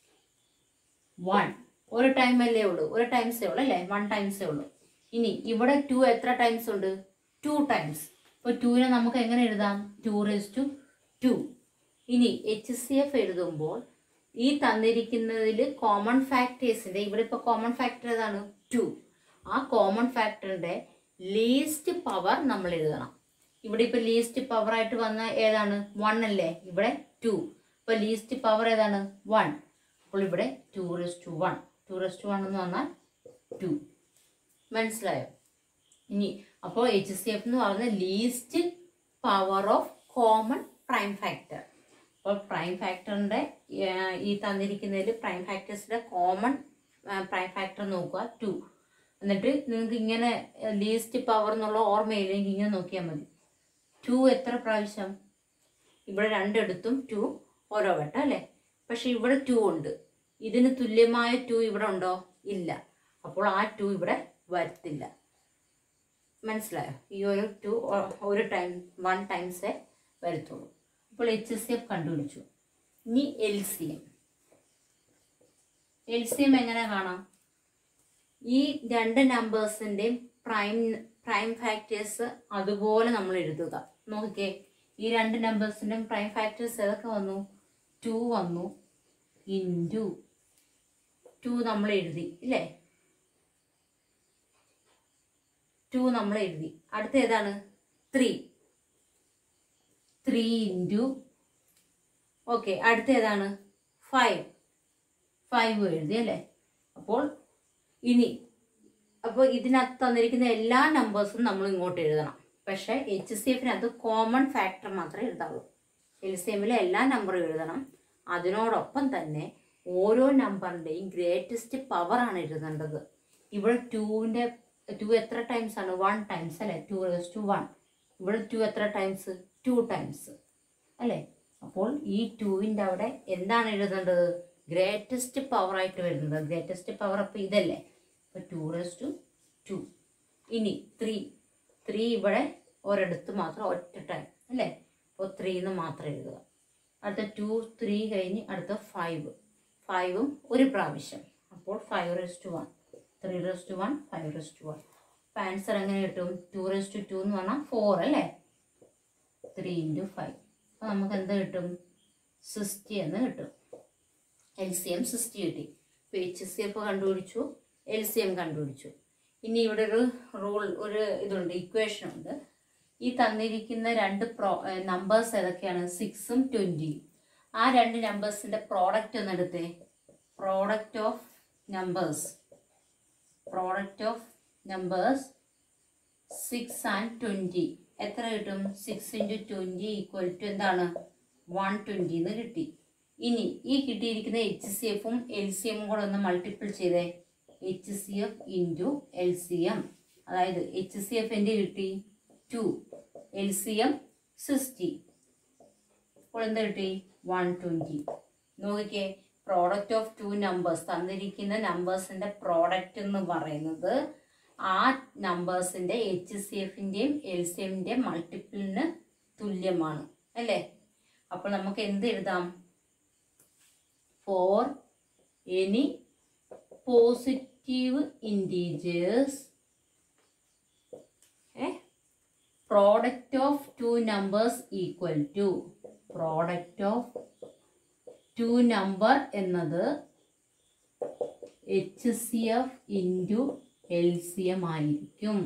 വൺ. ഒരു ടൈം അല്ലേ ഉള്ളൂ, ഒരു ടൈംസേ ഉള്ളൂ അല്ലേ, വൺ ടൈംസേ ഉള്ളൂ. ഇനി ഇവിടെ ടു എത്ര ടൈംസ് ഉണ്ട്? Two times. അപ്പോൾ ടുവിനെ നമുക്ക് എങ്ങനെ എഴുതാം? Two raise to two. ഇനി എച്ച് സി എഫ് എഴുതുമ്പോൾ ഈ തന്നിരിക്കുന്നതിൽ കോമൺ ഫാക്ടേഴ്സിൻ്റെ, ഇവിടെ ഇപ്പോൾ കോമൺ ഫാക്ടർ ഏതാണ്? ടു. ആ കോമൺ ഫാക്ടറിൻ്റെ ലീസ്റ്റ് പവർ നമ്മൾ എഴുതണം. ഇവിടെ ഇപ്പോൾ ലീസ്റ്റ് പവർ ആയിട്ട് വന്ന ഏതാണ്? വൺ അല്ലേ. ഇവിടെ ടു. അപ്പോൾ ലീസ്റ്റ് പവർ ഏതാണ്? വൺ. അപ്പോൾ ഇവിടെ two raise to one. Two raise to one എന്ന് പറഞ്ഞാൽ ടു. മനസ്സിലായോ? ഇനി അപ്പോൾ എച്ച് സി എഫ് എന്ന് പറയുന്നത് least power of common prime factor. അപ്പോൾ പ്രൈം ഫാക്ടറിൻ്റെ ഈ തന്നിരിക്കുന്നതിൽ പ്രൈം ഫാക്ടേഴ്സിൻ്റെ കോമൺ പ്രൈം ഫാക്ടർ നോക്കുക ടു. എന്നിട്ട് നിങ്ങൾക്ക് ഇങ്ങനെ ലീസ്റ്റ് പവർ എന്നുള്ള ഓർമ്മയില്ലെങ്കിൽ ഇങ്ങനെ നോക്കിയാൽ മതി. ടു എത്ര പ്രാവശ്യം? ഇവിടെ രണ്ടിടത്തും ടു ഓരോ വട്ടം അല്ലേ. പക്ഷെ ഇവിടെ ടു ഉണ്ട്. ഇതിന് തുല്യമായ ടു ഇവിടെ ഉണ്ടോ? ഇല്ല. അപ്പോൾ ആ ടു ഇവിടെ വരത്തില്ല. മനസ്സിലായോ? ഈ ഒരു ടു ഒരു ടൈം വൺ ടൈംസേ വരത്തുള്ളൂ. അപ്പോൾ എച്ച് സി എഫ് കണ്ടുപിടിച്ചു. ഇനി L C M. L C M എങ്ങനെ കാണാം? ഈ രണ്ട് നമ്പേഴ്സിൻ്റെയും പ്രൈം പ്രൈം ഫാക്ടേഴ്സ് അതുപോലെ നമ്മൾ എഴുതുക. നോക്കിക്കേ, ഈ രണ്ട് നമ്പേഴ്സിൻ്റെയും പ്രൈം ഫാക്ടേഴ്സ് ഏതൊക്കെ വന്നു? ടു വന്നു, ഇൻറ്റു ടു നമ്മൾ എഴുതി ഇല്ലേ. ടു നമ്മൾ എഴുതി. അടുത്ത ഏതാണ്? ത്രീ. Three into okay. അടുത്ത ഏതാണ്? ഫൈവ്. ഫൈവ് എഴുതി അല്ലേ. അപ്പോൾ ഇനി അപ്പോൾ ഇതിനകത്ത് തന്നിരിക്കുന്ന എല്ലാ നമ്പേഴ്സും നമ്മൾ ഇങ്ങോട്ട് എഴുതണം. പക്ഷേ എച്ച് സി എഫിനകത്ത് കോമൺ ഫാക്ടർ മാത്രമേ എഴുതാവുള്ളൂ. എൽ സി എമ്മിലെ എല്ലാ നമ്പറും എഴുതണം. അതിനോടൊപ്പം തന്നെ ഓരോ നമ്പറിൻ്റെയും ഗ്രേറ്റസ്റ്റ് പവറാണ് എഴുതേണ്ടത്. ഇവിടെ ടുവിൻ്റെ ടു എത്ര ടൈംസ് ആണ്? വൺ ടൈംസ് അല്ലേ. Two raise to one. ഇവിടെ ടു എത്ര ടൈംസ്? ടു ടൈംസ് അല്ലേ. അപ്പോൾ ഈ ടുവിൻ്റെ അവിടെ എന്താണ് എഴുതേണ്ടത്? ഗ്രേറ്റസ്റ്റ് പവറായിട്ട് വരുന്നത്. ഗ്രേറ്റസ്റ്റ് പവർ അപ്പോൾ ഇതല്ലേ. അപ്പോൾ ടു റേസ് ടു ടു. ഇനി ത്രീ. ത്രീ ഇവിടെ ഒരിടത്ത് മാത്രം ഒറ്റ ടൈം അല്ലേ. അപ്പോൾ ത്രീ എന്ന് മാത്രം എഴുതുക. അടുത്ത ടു ത്രീ കഴിഞ്ഞ് അടുത്ത ഫൈവ്. ഫൈവും ഒരു പ്രാവശ്യം. അപ്പോൾ five raise to one, three raise to one, five raise to one. അപ്പോൾ ആൻസർ എങ്ങനെ കിട്ടും? ടു റേസ് ടു ടു എന്ന് പറഞ്ഞാൽ ഫോർ അല്ലേ. Three into five. അപ്പോൾ നമുക്ക് എന്ത് കിട്ടും? സിക്സ്റ്റി എന്ന് കിട്ടും. എൽ സി എം സിക്സ്റ്റി കിട്ടി. ഇപ്പോൾ എച്ച് സി എഫ് കണ്ടുപിടിച്ചു, എൽ സി എം കണ്ടുപിടിച്ചു. ഇനി ഇവിടെ ഒരു റൂൾ, ഒരു ഇതുണ്ട്, ഇക്വേഷൻ ഉണ്ട്. ഈ തന്നിരിക്കുന്ന രണ്ട് പ്രോ നമ്പേഴ്സ് ഏതൊക്കെയാണ്? സിക്സും ട്വൻറ്റിയും. ആ രണ്ട് നമ്പേഴ്സിൻ്റെ പ്രോഡക്റ്റ് ഒന്ന് എടുത്തേ. Product of numbers product of numbers six and twenty എത്ര കിട്ടും? Six into twenty equal to എന്താണ്? വൺ ട്വൻറ്റി എന്ന് കിട്ടി. ഇനി ഈ കിട്ടിയിരിക്കുന്ന എച്ച് സി എഫും എൽ സി എമ്മും കൂടെ ഒന്ന് മൾട്ടിപ്പിൾ ചെയ്തേ. H C F into L C M. അതായത് എച്ച് സി എഫ് എൻ്റെ കിട്ടി two, L C M sixty. അപ്പോൾ എന്താ കിട്ടി? One twenty. നോക്കിക്കേ, പ്രോഡക്റ്റ് ഓഫ് ടു നമ്പേഴ്സ്, തന്നിരിക്കുന്ന നമ്പേഴ്സിൻ്റെ പ്രോഡക്റ്റ് എന്ന് പറയുന്നത് ആ നമ്പേഴ്സിൻ്റെ എച്ച് സി എഫിൻ്റെയും എൽ സി എമ്മിൻ്റെയും മൾട്ടിപ്പിളിന് തുല്യമാണ് അല്ലേ. അപ്പോൾ നമുക്ക് എന്ത് എഴുതാം? For any positive integers product of two numbers equal to product of two number എന്നത് H C F into L C M ആയിരിക്കും.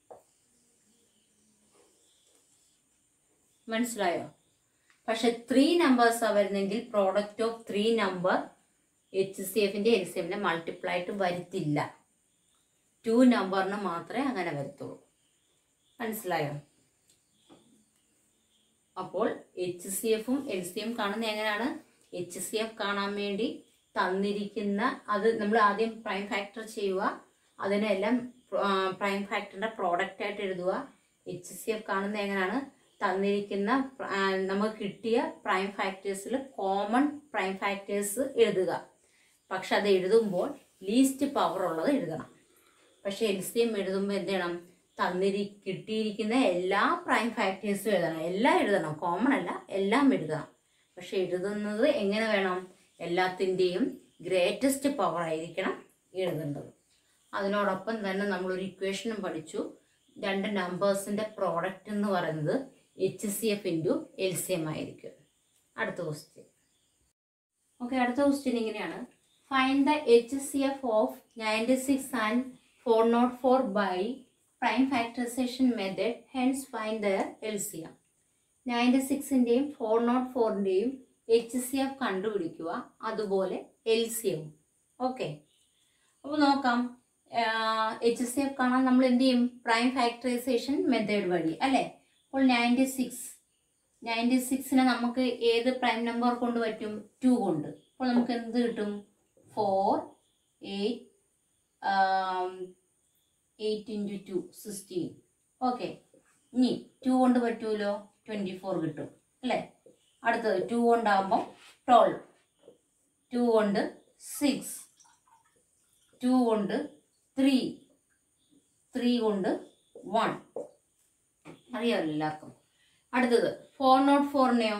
മനസ്സിലായോ? പക്ഷെ ത്രീ നമ്പേഴ്സാണ് വരുന്നെങ്കിൽ product of three number H C എഫിൻ്റെ എൽ സി എമ്മിനെ മൾട്ടിപ്ലൈ ആയിട്ട് വരുത്തില്ല. ടു നമ്പറിന് മാത്രമേ അങ്ങനെ വരത്തുള്ളൂ. മനസ്സിലായോ? അപ്പോൾ എച്ച് സി എഫും എൽ സി എം കാണുന്നത് എങ്ങനെയാണ്? എച്ച് സി എഫ് കാണാൻ വേണ്ടി തന്നിരിക്കുന്ന അത് നമ്മൾ ആദ്യം പ്രൈം ഫാക്ടർ ചെയ്യുക, അതിനെല്ലാം പ്രൈം ഫാക്ടറിൻ്റെ പ്രോഡക്റ്റ് ആയിട്ട് എഴുതുക. എച്ച് സി എഫ് കാണുന്നത് എങ്ങനെയാണ്? തന്നിരിക്കുന്ന നമുക്ക് കിട്ടിയ പ്രൈം ഫാക്ടേഴ്സിൽ കോമൺ പ്രൈം ഫാക്ടേഴ്സ് എഴുതുക. പക്ഷെ അത് എഴുതുമ്പോൾ ലീസ്റ്റ് പവർ ഉള്ളത് എഴുതണം. പക്ഷെ എൽ സി എം എഴുതുമ്പോൾ എന്ത് ചെയ്യണം? തന്നിരി കിട്ടിയിരിക്കുന്ന എല്ലാ പ്രൈം ഫാക്ടേഴ്സും എഴുതണം. എല്ലാം എഴുതണം, കോമൺ അല്ല, എല്ലാം എഴുതണം. പക്ഷെ എഴുതുന്നത് എങ്ങനെ വേണം? എല്ലാത്തിൻ്റെയും ഗ്രേറ്റസ്റ്റ് പവർ ആയിരിക്കണം എഴുതേണ്ടത്. അതിനോടൊപ്പം തന്നെ നമ്മളൊരു ഇക്വേഷനും പഠിച്ചു. രണ്ട് നമ്പേഴ്സിൻ്റെ പ്രോഡക്റ്റ് എന്ന് പറയുന്നത് H C F into L C M ആയിരിക്കും. അടുത്ത ക്വസ്റ്റ്യൻ. ഓക്കെ, അടുത്ത ക്വസ്റ്റ്യൻ ഇങ്ങനെയാണ്. Find the H C F of ninety six and four nought four by prime factorization method, hence find the L C M. Ninety സിക്സിൻ്റെയും four nought ഫോറിൻ്റെയും H C F കണ്ടുപിടിക്കുക, അതുപോലെ L C M. Okay, അപ്പോൾ നോക്കാം. H C F കാണാൻ നമ്മൾ എന്ത് ചെയ്യും? പ്രൈം ഫാക്ടറൈസേഷൻ മെത്തേഡ് വഴി അല്ലേ? അപ്പോൾ നയൻറ്റി സിക്സ് നയൻറ്റി സിക്സിനെ നമുക്ക് ഏത് പ്രൈം നമ്പർ കൊണ്ട് പറ്റും? ടു കൊണ്ട്. അപ്പോൾ നമുക്ക് എന്ത് കിട്ടും? Four eight eight into two sixteen. Okay, ഇനി ടു കൊണ്ട് പറ്റുമല്ലോ, ട്വൻറ്റി ഫോർ കിട്ടും അല്ലേ? അടുത്തത് ടു കൊണ്ടാകുമ്പോൾ ട്വൽവ്, ടു കൊണ്ട് സിക്സ്, ടു കൊണ്ട് ത്രീ, ത്രീ കൊണ്ട് വൺ. അറിയാമല്ലോ എല്ലാവർക്കും. അടുത്തത് ഫോർ നോട്ട് ഫോറിനെയോ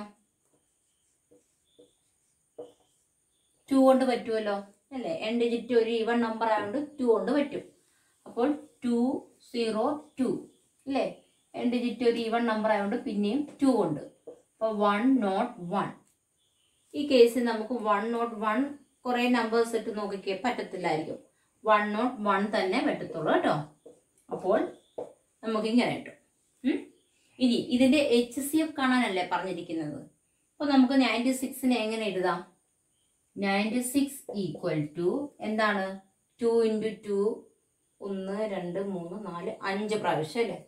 ടു കൊണ്ട് പറ്റുമല്ലോ അല്ലേ? എൻ ഡിജിറ്റ് ഒരു ഈവൺ നമ്പർ ആയതുകൊണ്ട് ടു കൊണ്ട് പറ്റും. അപ്പോൾ ടു സീറോ ടു അല്ലേ? എൻ ഡിജിറ്റ് ഒരു ഈവൺ നമ്പർ ആയതുകൊണ്ട് പിന്നെയും ടു കൊണ്ട്. അപ്പോൾ വൺ നോട്ട് വൺ. ഈ കേസിൽ നമുക്ക് വൺ നോട്ട് വൺ കുറേ നമ്പേഴ്സ് ഇട്ട് നോക്കിക്കേ പറ്റത്തില്ലായിരിക്കും. വൺ നോട്ട് വൺ തന്നെ പറ്റത്തുള്ളൂ കേട്ടോ. അപ്പോൾ നമുക്കിങ്ങനെ കിട്ടും. ഇനി ഇതിൻ്റെ എച്ച് സി എഫ് കാണാനല്ലേ പറഞ്ഞിരിക്കുന്നത്. അപ്പോൾ നമുക്ക് നയൻറ്റി സിക്സിനെ എങ്ങനെ എഴുതാം? നയൻറ്റി സിക്സ് ഈക്വൽ ടു എന്താണ്? ടു ഇൻറ്റു ടു, ഒന്ന് രണ്ട് മൂന്ന് നാല് അഞ്ച് പ്രാവശ്യം അല്ലേ?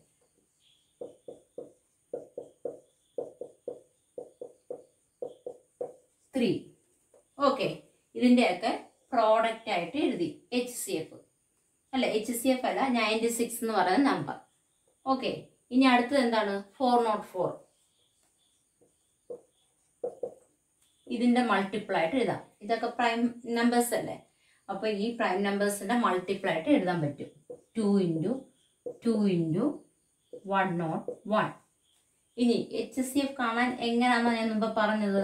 ത്രീ. ഓക്കെ, ഇതിൻ്റെയൊക്കെ പ്രോഡക്റ്റ് ആയിട്ട് എഴുതി എച്ച് സി എഫ് അല്ല, എച്ച് സി എഫ് അല്ല, നയൻറ്റി സിക്സ് എന്ന് പറയുന്ന നമ്പർ. ഓക്കെ, ഇനി അടുത്തത് എന്താണ്? Four nought four. ഇതിൻ്റെ മൾട്ടിപ്പിൾ ആയിട്ട് എഴുതാം. ഇതൊക്കെ പ്രൈം നമ്പേഴ്സ് അല്ലേ? അപ്പോൾ ഈ പ്രൈം നമ്പേഴ്സിൻ്റെ മൾട്ടിപ്പിൾ ആയിട്ട് എഴുതാൻ പറ്റും. Two into two into one not one. ഇനി എച്ച് സി എഫ് കാണാൻ എങ്ങനെയാണെന്ന് ഞാൻ മുമ്പ് പറഞ്ഞത്.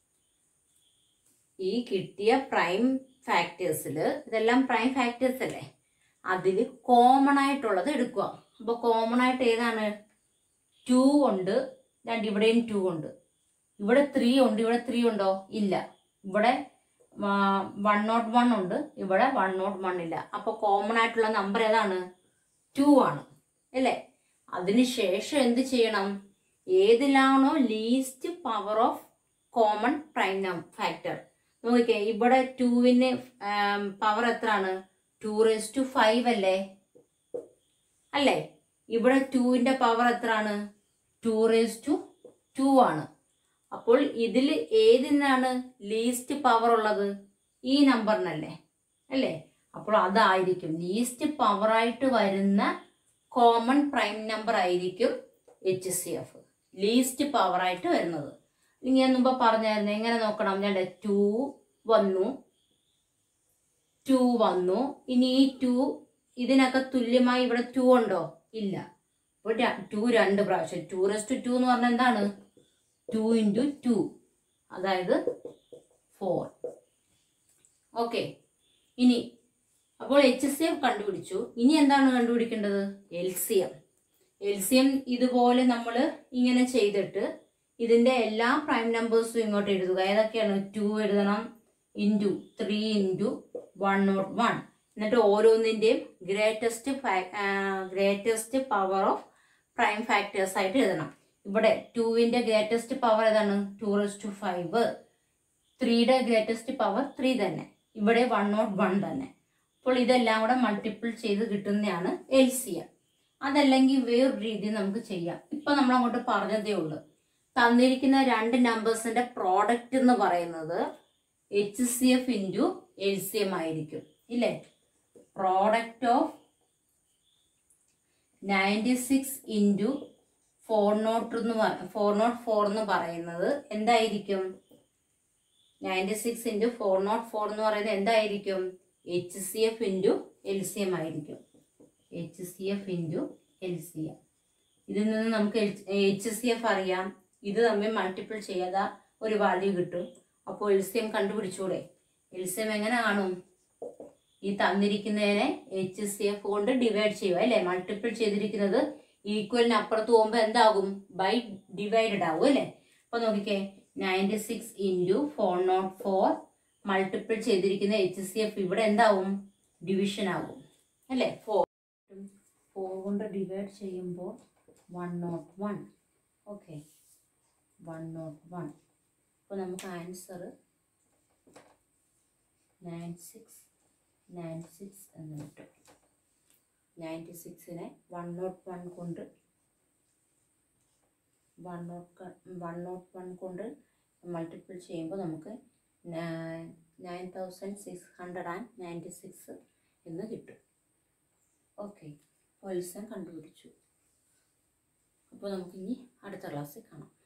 ഈ കിട്ടിയ പ്രൈം ഫാക്ടേഴ്സിൽ, ഇതെല്ലാം പ്രൈം ഫാക്ടേഴ്സ് അല്ലേ, അതിൽ കോമൺ ആയിട്ടുള്ളത് എടുക്കുക. അപ്പോൾ കോമൺ ആയിട്ട് ഏതാണ്? ടു ഉണ്ട്, രണ്ട് ഇവിടെയും ടു ഉണ്ട്, ഇവിടെ ത്രീ ഉണ്ട്, ഇവിടെ ത്രീ ഉണ്ടോ? ഇല്ല. ഇവിടെ വൺ നോട്ട് വൺ ഉണ്ട്, ഇവിടെ വൺ നോട്ട് വൺ ഇല്ല. അപ്പോൾ കോമൺ ആയിട്ടുള്ള നമ്പർ ഏതാണ്? ടു ആണ് അല്ലേ? അതിനുശേഷം എന്ത് ചെയ്യണം? ഏതിലാണോ least power of common prime factor നോക്കിക്കേ. ഇവിടെ ടുവിന് പവർ എത്രയാണ്? ടു റേസ് ടു ഫൈവ് അല്ലേ അല്ലേ? ഇവിടെ ടുവിൻ്റെ പവർ എത്രയാണ്? ടു റേസ് ടു ടു ആണ്. അപ്പോൾ ഇതിൽ ഏതിനാണ് ലീസ്റ്റ് പവർ ഉള്ളത്? ഈ നമ്പറിനല്ലേ അല്ലേ? അപ്പോൾ അതായിരിക്കും ലീസ്റ്റ് പവറായിട്ട് വരുന്ന കോമൺ പ്രൈം നമ്പർ ആയിരിക്കും എച്ച് സി എഫ്. ലീസ്റ്റ് പവറായിട്ട് വരുന്നത്. ഞാൻ മുമ്പ് പറഞ്ഞായിരുന്നു എങ്ങനെ നോക്കണം. ഞാൻ ടു വന്നു, ടു വന്നു. ഇനി ഈ ടു ഇതിനൊക്കെ തുല്യമായി ഇവിടെ ടു ഉണ്ടോ? ഇല്ല. അപ്പോൾ ടു രണ്ട് പ്രാവശ്യം. ടു റെസ്റ്റ് ടു എന്ന് പറഞ്ഞാൽ എന്താണ്? ടു ഇൻറ്റു ടു, അതായത് ഫോർ. ഓക്കെ, ഇനി അപ്പോൾ എച്ച് സി എഫ് കണ്ടുപിടിച്ചു. ഇനി എന്താണ് കണ്ടുപിടിക്കേണ്ടത്? L C M. L C M ഇതുപോലെ നമ്മൾ ഇങ്ങനെ ചെയ്തിട്ട് ഇതിൻ്റെ എല്ലാ പ്രൈം നമ്പേഴ്സും ഇങ്ങോട്ട് എഴുതുക. ഏതൊക്കെയാണ്? ടു എഴുതണം, into three into one not one. എന്നിട്ട് ഓരോന്നിൻ്റെയും greatest greatest power of prime factors ആയിട്ട് എഴുതണം. ഇവിടെ ടുവിൻ്റെ ഗ്രേറ്റസ്റ്റ് പവർ ഏതാണ്? Two raise to five. ത്രീയുടെ ഗ്രേറ്റസ്റ്റ് പവർ ത്രീ തന്നെ. ഇവിടെ വൺ നോട്ട് വൺ തന്നെ. അപ്പോൾ ഇതെല്ലാം കൂടെ മൾട്ടിപ്പിൾ ചെയ്ത് കിട്ടുന്നതാണ് എൽ സി എം. അതല്ലെങ്കിൽ വേറൊരു രീതി നമുക്ക് ചെയ്യാം. ഇപ്പൊ നമ്മൾ അങ്ങോട്ട് പറഞ്ഞതേ ഉള്ളൂ. തന്നിരിക്കുന്ന രണ്ട് നമ്പേഴ്സിന്റെ പ്രോഡക്റ്റ് എന്ന് പറയുന്നത് H C F into L C M ആയിരിക്കും, ഇല്ലേ? Product of ninety six into four nought എന്ന് ഫോർ നോട്ട് ഫോർ എന്ന് പറയുന്നത് എന്തായിരിക്കും? Ninety six into four nought four എന്ന് പറയുന്നത് എന്തായിരിക്കും? H C F into L C M ആയിരിക്കും. H C F into L C M. ഇതിൽ നിന്ന് നമുക്ക് എച്ച് സി എഫ് അറിയാം. ഇത് തമ്മിൽ മൾട്ടിപ്പിൾ ചെയ്യാതെ ഒരു വാല്യൂ കിട്ടും. അപ്പോൾ എൽ സി എം കണ്ടുപിടിച്ചൂടെ? എൽ സി എം എങ്ങനെ കാണും? ഈ തന്നിരിക്കുന്നതിനെ എച്ച് സി എഫ് കൊണ്ട് ഡിവൈഡ് ചെയ്യുക, അല്ലേ? മൾട്ടിപ്പിൾ ചെയ്തിരിക്കുന്നത് ഈക്വലിന് അപ്പുറത്ത് പോകുമ്പോൾ എന്താകും? ബൈ ഡിവൈഡഡ് ആവും, അല്ലേ? അപ്പൊ നോക്കിക്കേ, ninety six into four nought four multiple ചെയ്തിരിക്കുന്ന എച്ച് സി എഫ് ഇവിടെ എന്താവും? ഡിവിഷൻ ആകും, അല്ലേ? ഫോർ ഫോർ കൊണ്ട് ഡിവൈഡ് ചെയ്യുമ്പോൾ one not one. Okay, one not one. അപ്പോൾ നമുക്ക് answer nine six nine six എന്ന് കിട്ടും. നയൻറ്റി സിക്സിനെ വൺ നോട്ട് വൺ കൊണ്ട് one not one not one കൊണ്ട് മൾട്ടിപ്പിൾ ചെയ്യുമ്പോൾ നമുക്ക് nine thousand six hundred and ninety six എന്ന് കിട്ടും. ഓക്കെ, എൽ സി എം കണ്ടുപിടിച്ചു. അപ്പോൾ നമുക്കിനി അടുത്ത ക്ലാസ്സിൽ കാണാം.